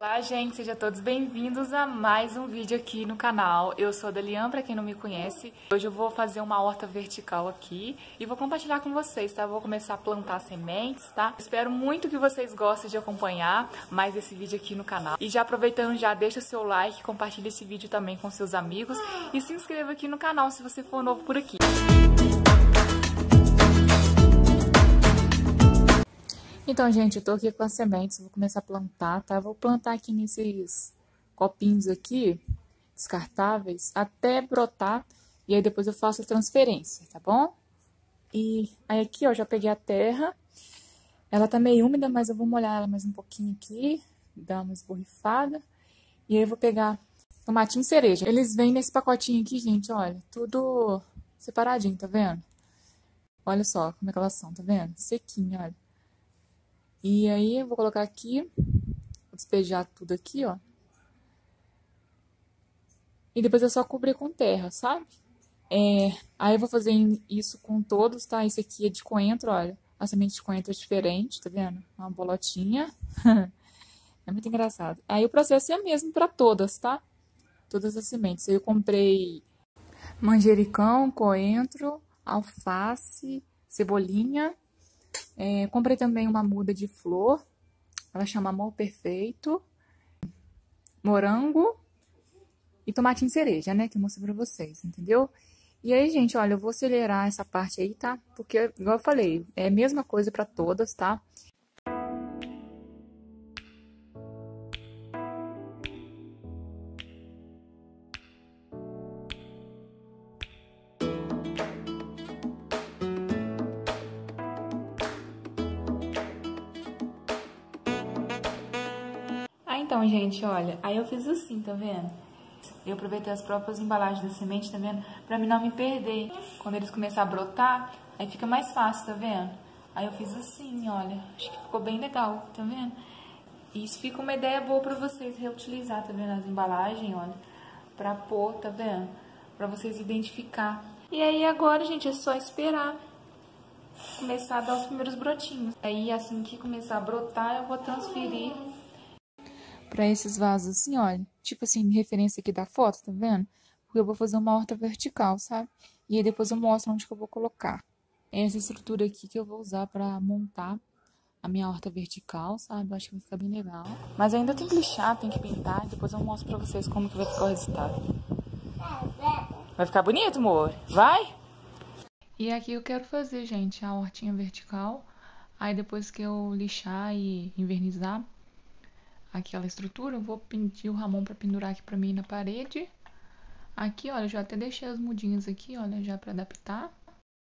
Olá, gente, sejam todos bem-vindos a mais um vídeo aqui no canal. Eu sou a Delian, pra quem não me conhece. Hoje eu vou fazer uma horta vertical aqui e vou compartilhar com vocês, tá? Vou começar a plantar sementes, tá? Espero muito que vocês gostem de acompanhar mais esse vídeo aqui no canal. E já aproveitando, já deixa o seu like, compartilha esse vídeo também com seus amigos e se inscreva aqui no canal se você for novo por aqui. Então, gente, eu tô aqui com as sementes, vou começar a plantar, tá? Vou plantar aqui nesses copinhos aqui, descartáveis, até brotar, e aí depois eu faço a transferência, tá bom? E aí aqui, ó, já peguei a terra, ela tá meio úmida, mas eu vou molhar ela mais um pouquinho aqui, dar uma esborrifada, e aí eu vou pegar tomatinho cereja. Eles vêm nesse pacotinho aqui, gente, olha, tudo separadinho, tá vendo? Olha só como é que elas são, tá vendo? Sequinho, olha. E aí, eu vou colocar aqui, vou despejar tudo aqui, ó. E depois é só cobrir com terra, sabe? Aí eu vou fazer isso com todos, tá? Esse aqui é de coentro, olha. A semente de coentro é diferente, tá vendo? Uma bolotinha. É muito engraçado. Aí o processo é o mesmo pra todas, tá? Todas as sementes. Aí eu comprei manjericão, coentro, alface, cebolinha. Comprei também uma muda de flor, ela chama Amor Perfeito, morango e tomatinho cereja, né, que eu mostrei pra vocês, entendeu? E aí, gente, olha, eu vou acelerar essa parte aí, tá? Porque, igual eu falei, é a mesma coisa pra todas, tá? Então, gente, olha, aí eu fiz assim, tá vendo? Eu aproveitei as próprias embalagens da semente, tá vendo? Pra mim não me perder. Quando eles começarem a brotar, aí fica mais fácil, tá vendo? Aí eu fiz assim, olha, acho que ficou bem legal, tá vendo? E isso fica uma ideia boa pra vocês reutilizar, tá vendo? As embalagens, olha, pra pôr, tá vendo? Pra vocês identificar. E aí agora, gente, é só esperar começar a dar os primeiros brotinhos. Aí assim que começar a brotar, eu vou transferir pra esses vasos assim, olha, tipo assim, referência aqui da foto, tá vendo? Porque eu vou fazer uma horta vertical, sabe? E aí depois eu mostro onde que eu vou colocar. É essa estrutura aqui que eu vou usar pra montar a minha horta vertical, sabe? Eu acho que vai ficar bem legal. Mas ainda tem que lixar, tem que pintar, depois eu mostro pra vocês como que vai ficar o resultado. Vai ficar bonito, amor? Vai? E aqui eu quero fazer, gente, a hortinha vertical. Aí depois que eu lixar e invernizar aquela estrutura, eu vou pedir o Ramon pra pendurar aqui pra mim na parede. Aqui, olha, eu já até deixei as mudinhas aqui, olha, já pra adaptar.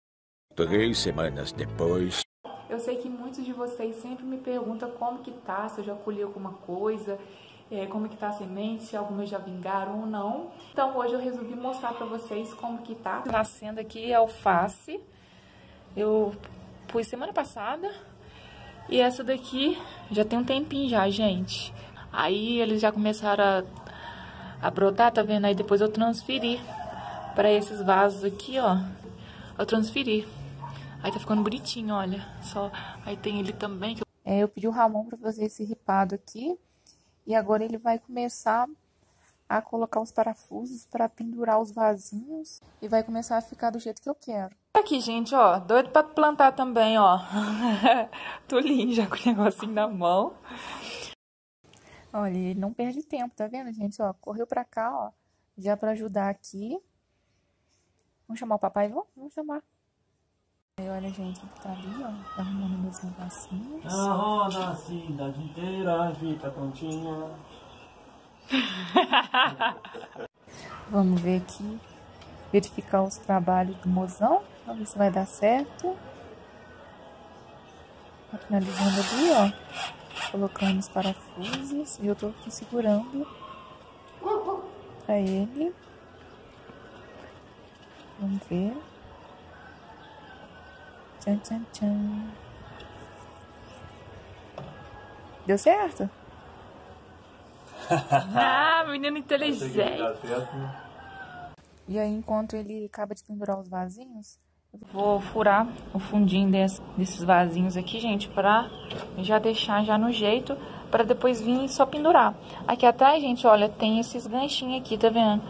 3 semanas depois. Eu sei que muitos de vocês sempre me perguntam como que tá, se eu já colhi alguma coisa, como que tá a semente, se algumas já vingaram ou não. Então hoje eu resolvi mostrar pra vocês como que tá. Nascendo aqui alface. Eu pus semana passada. E essa daqui já tem um tempinho já, gente. Aí eles já começaram a brotar, tá vendo? Aí depois eu transferi pra esses vasos aqui, ó. Eu transferi. Aí tá ficando bonitinho, olha. Só aí tem ele também. Eu pedi o Ramon pra fazer esse ripado aqui. E agora ele vai começar a colocar os parafusos pra pendurar os vasinhos. E vai começar a ficar do jeito que eu quero. Aqui, gente, ó, doido pra plantar também, ó. Tulinho já com o negocinho na mão. Olha, ele não perde tempo, tá vendo, gente? Ó, correu pra cá, ó, já pra ajudar aqui. Vamos chamar o papai, vamos chamar. Aí, olha, gente, ele tá ali, ó, tá arrumando meus negocinhos. A roda a cidade inteira fica tontinha. Vamos ver aqui, verificar os trabalhos do mozão. Vamos ver se vai dar certo. Tá finalizando ali, ó. Colocando os parafusos. E eu tô aqui segurando pra ele. Vamos ver. Tchan, tchan, tchan. Deu certo? Ah, menino inteligente. E aí, enquanto ele acaba de pendurar os vasinhos, eu vou furar o fundinho desses vasinhos aqui, gente, pra já deixar já no jeito, pra depois vir e só pendurar. Aqui atrás, gente, olha, tem esses ganchinhos aqui, tá vendo?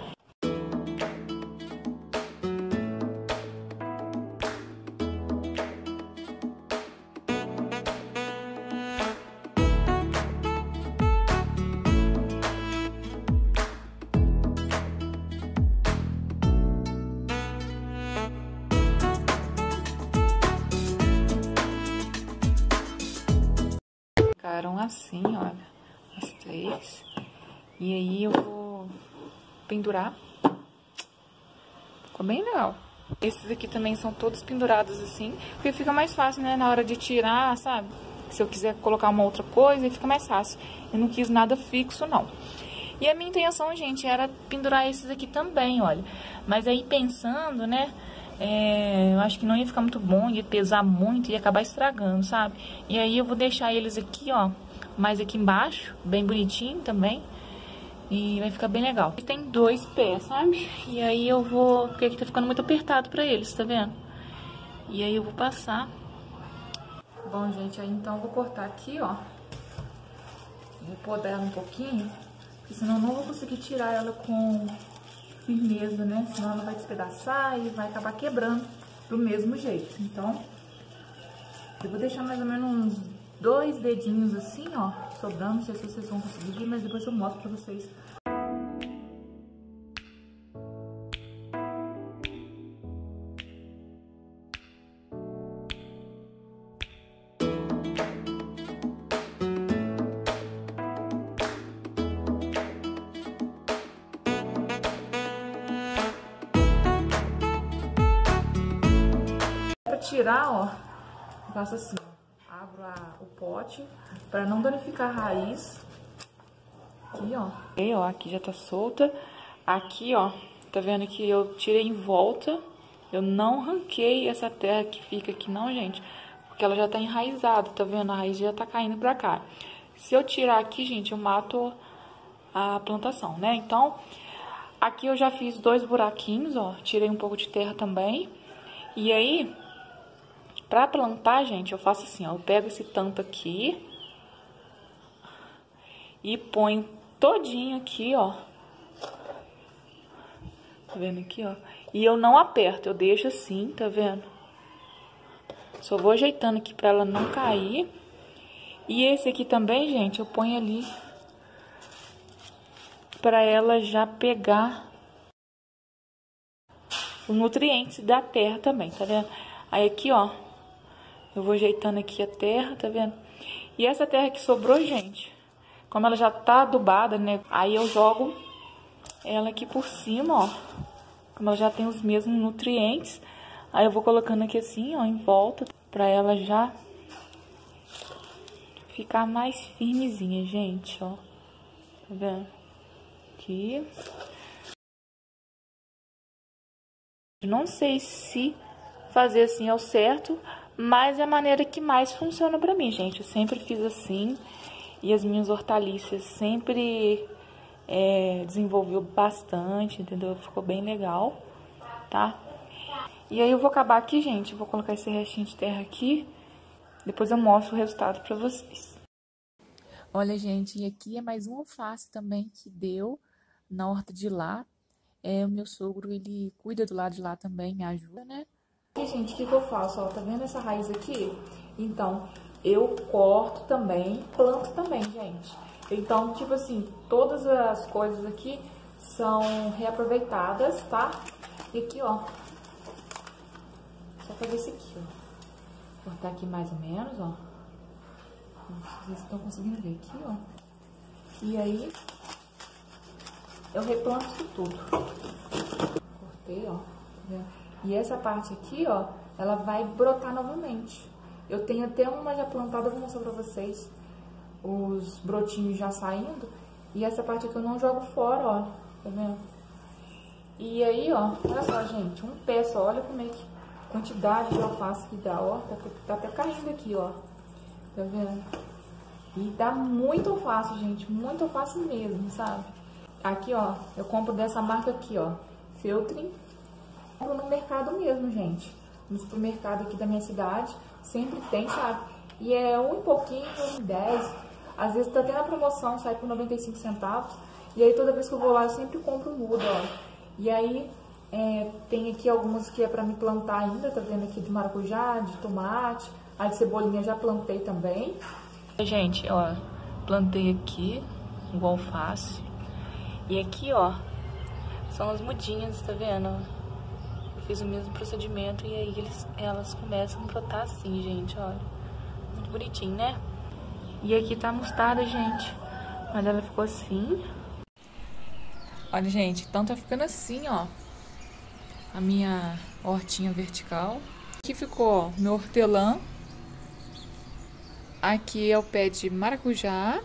Ficaram assim, olha, as 3. E aí eu vou pendurar. Ficou bem legal. Esses aqui também são todos pendurados assim, porque fica mais fácil, né, na hora de tirar, sabe? Se eu quiser colocar uma outra coisa, fica mais fácil. Eu não quis nada fixo, não. E a minha intenção, gente, era pendurar esses aqui também, olha. Mas aí pensando, né, eu acho que não ia ficar muito bom, ia pesar muito, ia acabar estragando, sabe? E aí eu vou deixar eles aqui, ó, mais aqui embaixo, bem bonitinho também. E vai ficar bem legal. E tem 2 pés, sabe? E aí eu vou... Porque aqui tá ficando muito apertado pra eles, tá vendo? E aí eu vou passar. Bom, gente, aí então eu vou cortar aqui, ó. Vou podar ela um pouquinho, porque senão eu não vou conseguir tirar ela com firmeza, né? Senão ela vai despedaçar e vai acabar quebrando do mesmo jeito. Então, eu vou deixar mais ou menos uns 2 dedinhos assim, ó, sobrando. Não sei se vocês vão conseguir ver, mas depois eu mostro pra vocês. Pra tirar, ó, eu faço assim, ó, abro o pote para não danificar a raiz. Aqui, ó. E, ó, aqui já tá solta. Aqui, ó, tá vendo que eu tirei em volta. Eu não arranquei essa terra que fica aqui, não, gente, porque ela já tá enraizada, tá vendo? A raiz já tá caindo pra cá. Se eu tirar aqui, gente, eu mato a plantação, né? Então, aqui eu já fiz 2 buraquinhos, ó, tirei um pouco de terra também. E aí, pra plantar, gente, eu faço assim, ó, eu pego esse tanto aqui e ponho todinho aqui, ó. Tá vendo aqui, ó? E eu não aperto, eu deixo assim, tá vendo? Só vou ajeitando aqui pra ela não cair. E esse aqui também, gente, eu ponho ali pra ela já pegar os nutrientes da terra também, tá vendo? Aí aqui, ó, eu vou ajeitando aqui a terra, tá vendo? E essa terra que sobrou, gente, como ela já tá adubada, né? Aí eu jogo ela aqui por cima, ó. Como ela já tem os mesmos nutrientes. Aí eu vou colocando aqui assim, ó, em volta, pra ela já ficar mais firmezinha, gente, ó. Tá vendo? Aqui. Não sei se fazer assim é o certo, mas é a maneira que mais funciona pra mim, gente. Eu sempre fiz assim e as minhas hortaliças sempre desenvolveu bastante, entendeu? Ficou bem legal, tá? E aí eu vou acabar aqui, gente. Vou colocar esse restinho de terra aqui. Depois eu mostro o resultado pra vocês. Olha, gente, e aqui é mais um alface também que deu na horta de lá. O meu sogro, ele cuida do lado de lá também, me ajuda, né? E, gente, o que eu faço? Ó, tá vendo essa raiz aqui? Então, eu corto também, planto também, gente. Então, tipo assim, todas as coisas aqui são reaproveitadas, tá? E aqui, ó, só fazer isso aqui, ó. Cortar aqui mais ou menos, ó. Vocês estão conseguindo ver aqui, ó. E aí, eu replanto isso tudo. Cortei, ó. E essa parte aqui, ó, ela vai brotar novamente. Eu tenho até uma já plantada, eu vou mostrar pra vocês. Os brotinhos já saindo. E essa parte aqui eu não jogo fora, ó. Tá vendo? E aí, ó, olha só, gente, um pé só. Olha como é que quantidade de alface que dá, ó. Tá até caindo aqui, ó. Tá vendo? E dá muito alface, gente. Muito alface mesmo, sabe? Aqui, ó, eu compro dessa marca aqui, ó. Feltrin. Compro no mercado mesmo, gente. No supermercado aqui da minha cidade. Sempre tem, sabe? E é um e pouquinho, 10. Às vezes tá até na promoção, sai por 95 centavos. E aí toda vez que eu vou lá, eu sempre compro muda, ó. E aí tem aqui algumas que é pra me plantar ainda, tá vendo aqui de maracujá, de tomate. A de cebolinha já plantei também. Gente, ó, plantei aqui o alface. E aqui, ó, são as mudinhas, tá vendo? Eu fiz o mesmo procedimento e aí elas começam a brotar assim, gente, olha. Muito bonitinho, né? E aqui tá a mostarda, gente. Mas ela ficou assim. Olha, gente, então tá ficando assim, ó. A minha hortinha vertical. Aqui ficou, ó, meu hortelã. Aqui é o pé de maracujá.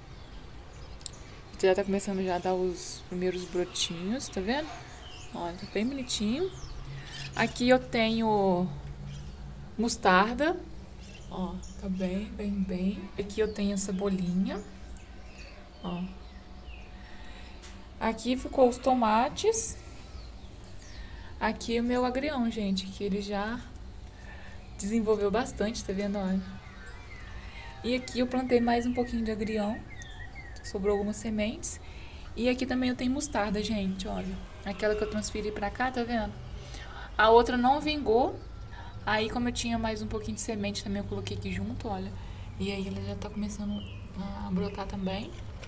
Já tá começando já a dar os primeiros brotinhos, tá vendo? Olha, tá bem bonitinho. Aqui eu tenho mostarda. Ó, tá bem. Aqui eu tenho a cebolinha. Ó. Aqui ficou os tomates. Aqui o meu agrião, gente, que ele já desenvolveu bastante, tá vendo? Olha. E aqui eu plantei mais um pouquinho de agrião. Sobrou algumas sementes. E aqui também eu tenho mostarda, gente, olha. Aquela que eu transferi pra cá, tá vendo? A outra não vingou. Aí, como eu tinha mais um pouquinho de semente também, eu coloquei aqui junto, olha. E aí ela já tá começando a brotar também.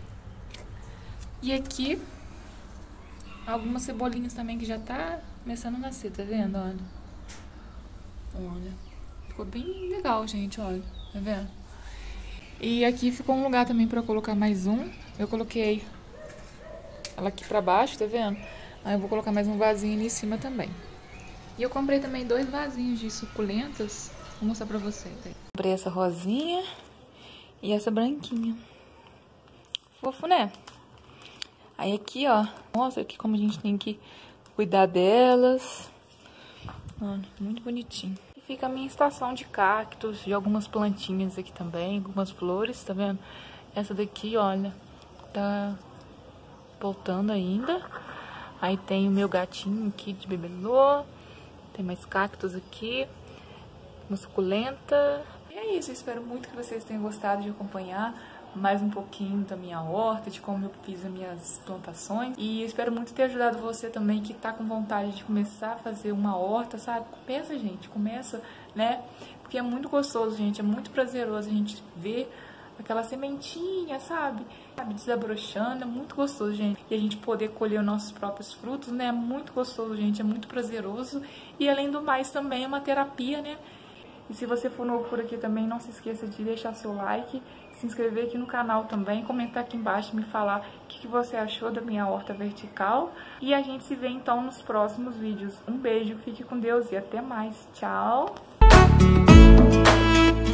E aqui, algumas cebolinhas também que já tá começando a nascer, tá vendo? Olha. Olha. Ficou bem legal, gente, olha. Tá vendo? E aqui ficou um lugar também pra eu colocar mais um. Eu coloquei ela aqui pra baixo, tá vendo? Aí eu vou colocar mais um vasinho ali em cima também. E eu comprei também 2 vasinhos de suculentas. Vou mostrar pra vocês. Comprei essa rosinha e essa branquinha. Fofo, né? Aí aqui, ó, mostra aqui como a gente tem que cuidar delas. Olha, muito bonitinho. E fica a minha estação de cactos, de algumas plantinhas aqui também, algumas flores, tá vendo? Essa daqui, olha, tá voltando ainda. Aí tem o meu gatinho aqui de bibelô. Tem mais cactos aqui. Uma suculenta. E é isso, eu espero muito que vocês tenham gostado de acompanhar mais um pouquinho da minha horta, de como eu fiz as minhas plantações. E eu espero muito ter ajudado você também que tá com vontade de começar a fazer uma horta, sabe? Começa, gente, começa, né? Porque é muito gostoso, gente, é muito prazeroso a gente ver aquela sementinha, sabe? Desabrochando, é muito gostoso, gente. E a gente poder colher os nossos próprios frutos, né? É muito gostoso, gente, é muito prazeroso. E além do mais também é uma terapia, né? E se você for novo por aqui também, não se esqueça de deixar seu like, se inscrever aqui no canal também, comentar aqui embaixo e me falar o que você achou da minha horta vertical. E a gente se vê então nos próximos vídeos. Um beijo, fique com Deus e até mais. Tchau!